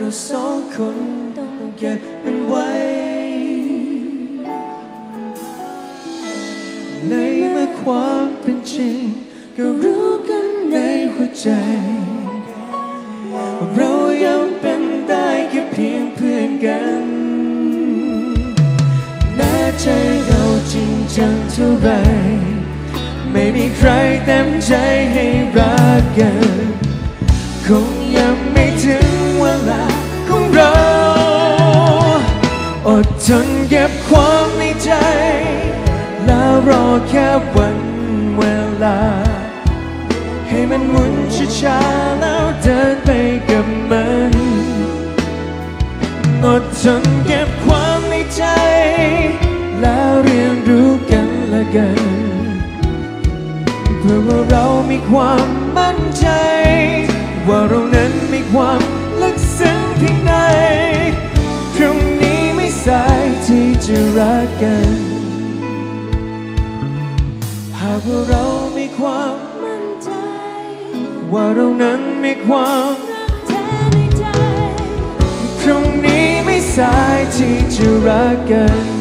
เราสองคนต้องเก็บมันไว้ในเมื่อความเป็นจริงก็รู้กันในหัวใจเรายังเป็นได้แค่เพียงเพื่อนกันแม้ใจเราจริงจังเท่าไรไม่มีใครเต็มใจให้รักกันคงยังไม่ถึงเวลาของเราอดทนเก็บความในใจแล้วรอแค่วันเวลาให้มันหมุนช้าๆแล้วเดินไปกับมันอดทนเก็บความในใจแล้วเรียนรู้กันและกันเพื่อว่าเรามีความมั่นใจว่าเรานั้นมีความลึกซึ้งเพียงใดพรุ่งนี้ไม่สายที่จะรักกันหากว่าเรามีความมั่นใจว่าเรานั้นมีความรักแท้ในใจพรุ่งนี้ไม่สายที่จะรักกัน